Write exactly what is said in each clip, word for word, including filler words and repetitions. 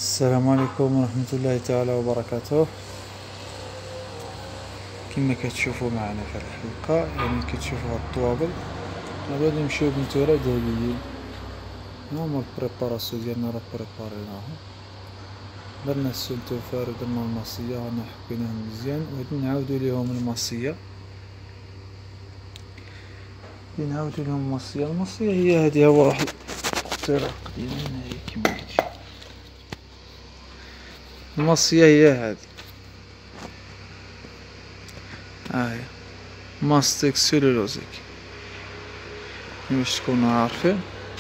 السلام عليكم ورحمة الله تعالى وبركاته. كما كتشوفوا معنا في الحلقة، يعني كتشوفوا هاد الطوابل هادو غادي نمشيو بنتورة ذهبيين. هما البريباراسيون ديالنا راه بريباريناهم، درنا السولتوفار ودرنا الماصية، رانا حكيناهم مزيان وغادي نعاودو ليهم الماصية. غادي نعاودو ليهم الماصية. الماصية هي هادي، هو واحد الاختراق ديالنا هنايا كيما كتشوف. الماصية هي هادي، هاهي ماستيك سيلولوزيك باش تكونوا عارفين.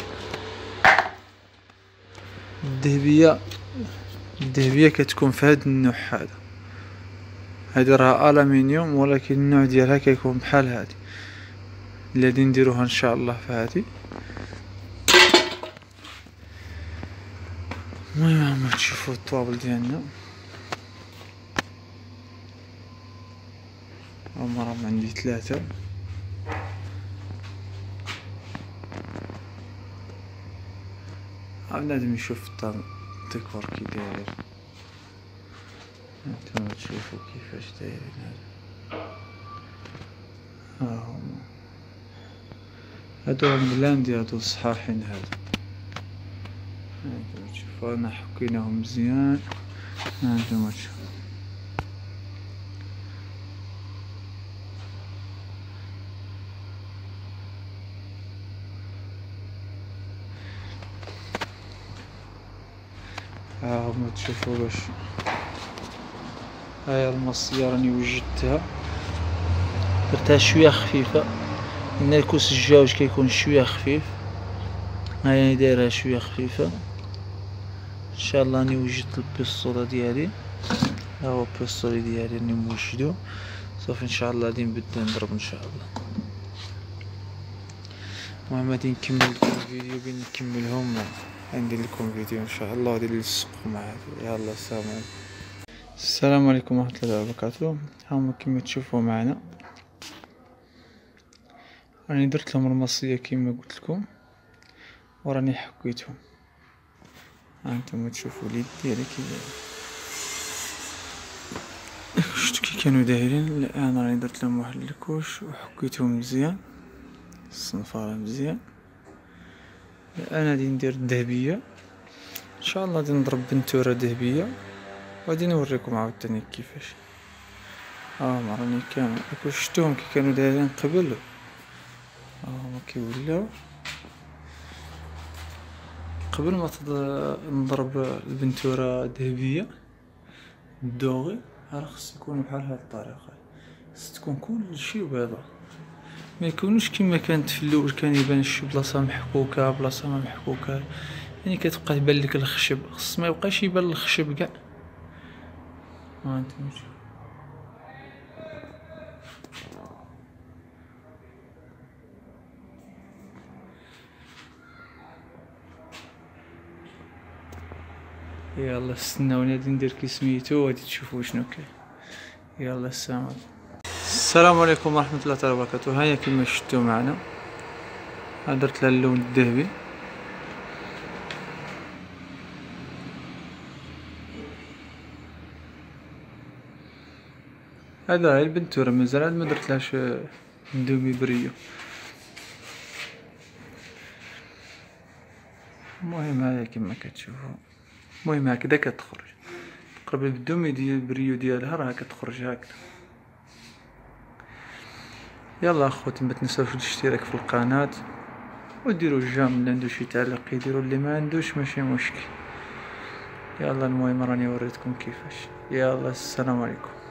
الذهبية الذهبية كتكون في هاد النوع هذا، هادي راها ألمنيوم ولكن النوع ديالها كيكون بحال هادي اللي غادي نديروها ان شاء الله في هادي. المهم هما تشوفوا الطوابل ديالنا، هما راهم عندي ثلاثة. بنادم يشوف الديكور كي داير، هانتوما تشوفوا كيفاش دايرين هذا. ها هما هادو ملاندي، هادو صحاحين هادو. هانتوما تشوفوا رانا حكيناهم مزيان. هانتوما تشوفوا ها هما تشوفوا باش هاي المصية راني وجدتها، درتها شوية خفيفة لأن الكوس الجاوج كيكون شوية خفيف. هاي راني دايرها شوية خفيفة ان شاء الله. راني وجدت البيستولة ديالي، ها هو البيستولي ديالي راني موجدو. صافي ان شاء الله غادي نبدا نضرب ان شاء الله. المهم غادي نكمل لكم الفيديو، بين نكملهم غندير لكم فيديو ان شاء الله غادي نلصقو مع هادو. يلا السلام عليكم. السلام عليكم ورحمة الله وبركاته. هاهما كما تشوفوا معنا، راني درت لهم المصية كما قلت لكم وراني حكيتهم. هانتوما تشوفوا اليد ديالي كي داير، شفتو كي كانوا دايرين. الان راني درت لهم واحد الكوش وحكيتهم مزيان، الصنفارة مزيان. الان غادي ندير الذهبية ان شاء الله، غادي نضرب بنتورة ذهبية وغادي نوريكم عاوتاني كيفاش. ها هما راني كامل شفتوهم كي كانوا دايرين قبل، ها هما كيوليو. قبل ما نضرب البنتورة الذهبية الدوغي راه خص يكون بحال هاد الطريقة، خص تكون كلشي بيضا، ما يكونوش كما كانت في الاول كان يبان شي بلاصة محكوكة بلاصة ما محكوكة، يعني كتبقى تبان لك الخشب. خص ما يبقاش يبان الخشب كاع. ها انتما شوفوا يلا استناوني غادي ندير كي سميتو وغادي تشوفوا شنو كاين. يلا السلام عليكم. السلام عليكم ورحمة الله تعالى وبركاته. هيا كما شفتوا معنا درت لها اللون الذهبي. هذا هي البنتورة، مازال ما درتلهاش دومي بريو. المهم هاهي كما كتشوفوا، المهم هكذا كتخرج تقريبا بالدومي ديال البريو ديالها، راه كتخرج هكذا. يلا اخوتي ما تنساوش الاشتراك في القناة وديروا الجيم، اللي عنده شي تعليق يديروا، اللي ما عندوش ماشي مشكل. يلا المهم راني وريتكم كيفاش. يلا السلام عليكم.